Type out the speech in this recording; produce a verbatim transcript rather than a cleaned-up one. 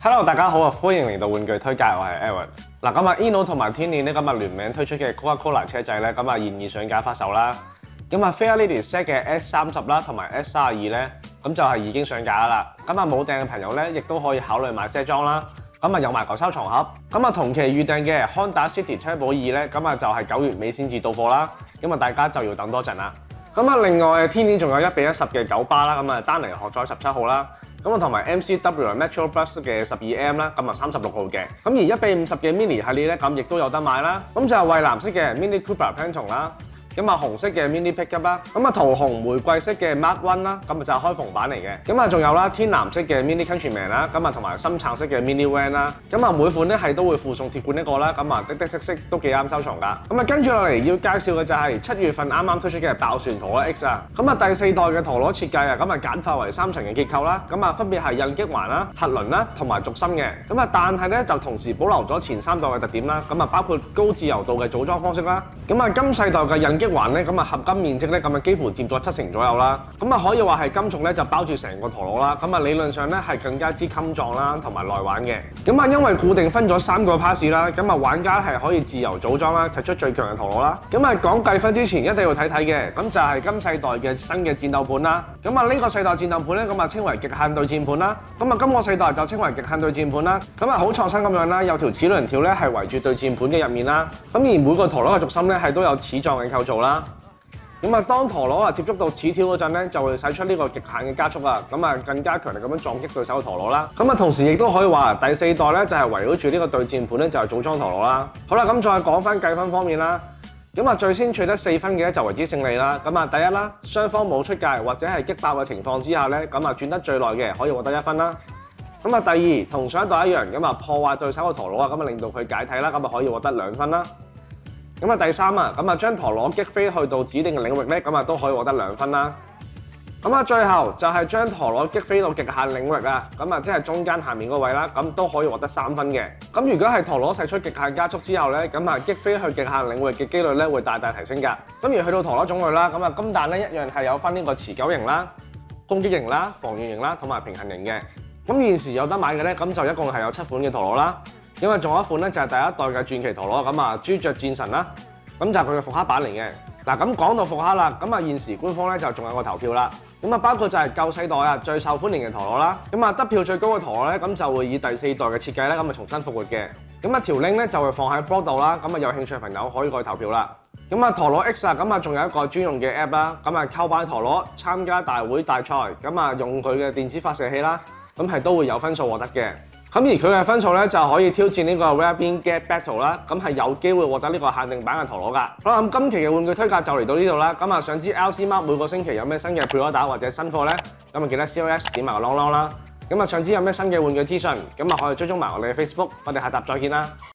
Hello， 大家好啊！歡迎嚟到玩具推介，我係 Aaron。嗱，咁啊 Eno 同埋天鏈咧，咁啊聯名推出嘅 Coca-Cola 車仔咧，咁啊現已上架發售啦。咁啊 Fair Lady Set 嘅 S 三十啦，同埋 S 三十二咧，咁就係已經上架啦。咁啊冇訂嘅朋友咧，亦都可以考慮買 set 裝啦。咁啊有埋個收藏盒。咁啊同期預訂嘅 Honda City Turbo 二咧，咁啊就係九月尾先至到貨啦。咁啊大家就要等多陣啦。咁啊另外天鏈仲有一比一十嘅九巴啦，咁啊丹尼學載十七號啦。咁啊同埋 M C W Metro Plus 嘅十二 M 啦，咁啊三十六號嘅。咁而一比五十嘅 Mini 系列咧，咁亦都有得買啦。咁就係蔚藍色嘅 Mini Cooper Phantom 啦。咁啊紅色嘅 Mini Pickup 啦，咁啊桃紅玫瑰色嘅 Mark One 啦，咁啊就係開篷版嚟嘅。咁啊仲有啦天藍色嘅 Mini Countryman 啦，咁啊同埋深橙色嘅 Mini Van 啦。咁啊每款咧係都會附送鐵罐一個啦，咁啊的的色色都幾啱收藏㗎。咁啊跟住落嚟要介紹嘅就係七月份啱啱推出嘅爆旋陀螺 X 啊。咁啊第四代嘅陀螺設計啊，咁啊簡化為三層嘅結構啦，咁啊分別係印擊環啦、核輪啦同埋軸心嘅。咁啊但係咧就同時保留咗前三代嘅特點啦，咁啊包括高自由度嘅組裝方式啦。咁啊今世代嘅印擊環咧，咁啊合金面積咧，咁啊幾乎佔咗七成左右啦。咁啊可以話係金屬咧就包住成個陀螺啦。咁啊理論上咧係更加之襟撞啦，同埋耐玩嘅。咁啊因為固定分咗三個 pass 啦，咁啊玩家係可以自由組裝啦，踢出最強嘅陀螺啦。咁啊講計分之前一定要睇睇嘅，咁就係今世代嘅新嘅戰鬥盤啦。咁啊呢個世代戰鬥盤咧，咁啊稱為極限對戰盤啦。咁啊今個世代就稱為極限對戰盤啦。咁啊好創新咁樣啦，有條齒輪條咧係圍住對戰盤嘅入面啦。咁而每個陀螺嘅軸心咧係都有齒狀嘅構造啦。咁啊，當陀螺啊接觸到齒條嗰陣咧，就會使出呢個極限嘅加速啊，咁啊更加強力咁樣撞擊對手嘅陀螺啦。咁啊，同時亦都可以話第四代咧就係圍繞住呢個對戰盤咧就係組裝陀螺啦。好啦，咁再講翻計分方面啦。咁啊，最先取得四分嘅咧就為之勝利啦。咁啊，第一啦，雙方冇出界或者係擊爆嘅情況之下咧，咁啊轉得最耐嘅可以獲得一分啦。咁啊，第二同上一代一樣，咁啊破壞對手嘅陀螺啊，咁啊令到佢解體啦，咁啊可以獲得兩分啦。咁啊第三啊，咁啊將陀螺擊飛去到指定嘅領域咧，咁啊都可以獲得兩分啦。咁啊最後就係將陀螺擊飛到極限領域啊，咁啊即係中間下面嗰位啦，咁都可以獲得三分嘅。咁如果係陀螺使出極限加速之後咧，咁啊擊飛去極限領域嘅機率咧會大大提升㗎。咁而去到陀螺種類啦，咁啊金彈咧一樣係有分呢個持久型啦、攻擊型啦、防禦型啦同埋平衡型嘅。咁現時有得買嘅咧，咁就一共係有七款嘅陀螺啦。因為仲有一款咧就係第一代嘅傳奇陀螺，咁啊朱雀戰神啦，咁就係佢嘅復刻版嚟嘅。嗱咁講到復刻啦，咁啊現時官方咧就仲有個投票啦，咁啊包括就係舊世代啊最受歡迎嘅陀螺啦，咁啊得票最高嘅陀螺咧，咁就會以第四代嘅設計咧，咁啊重新復活嘅。咁啊條 link 咧就會放喺 blog 度啦，咁啊有興趣嘅朋友可以過去投票啦。咁啊陀螺 X 啊，咁啊仲有一個專用嘅 app 啦，咁啊購買陀螺參加大會大賽，咁啊用佢嘅電子發射器啦，咁係都會有分數獲得嘅。咁而佢嘅分數咧就可以挑戰呢個 Rare Bean Get Battle 啦，咁係有機會獲得呢個限定版嘅陀螺㗎。好啦，咁今期嘅玩具推介就嚟到呢度啦。咁啊，想知 L C Mark 每個星期有咩新嘅 pre-order 或者新貨咧？咁啊記得 C O S 點埋個啷啷啦。咁啊想知有咩新嘅玩具資訊，咁啊可以追蹤埋我哋嘅 Facebook。我哋下集再見啦。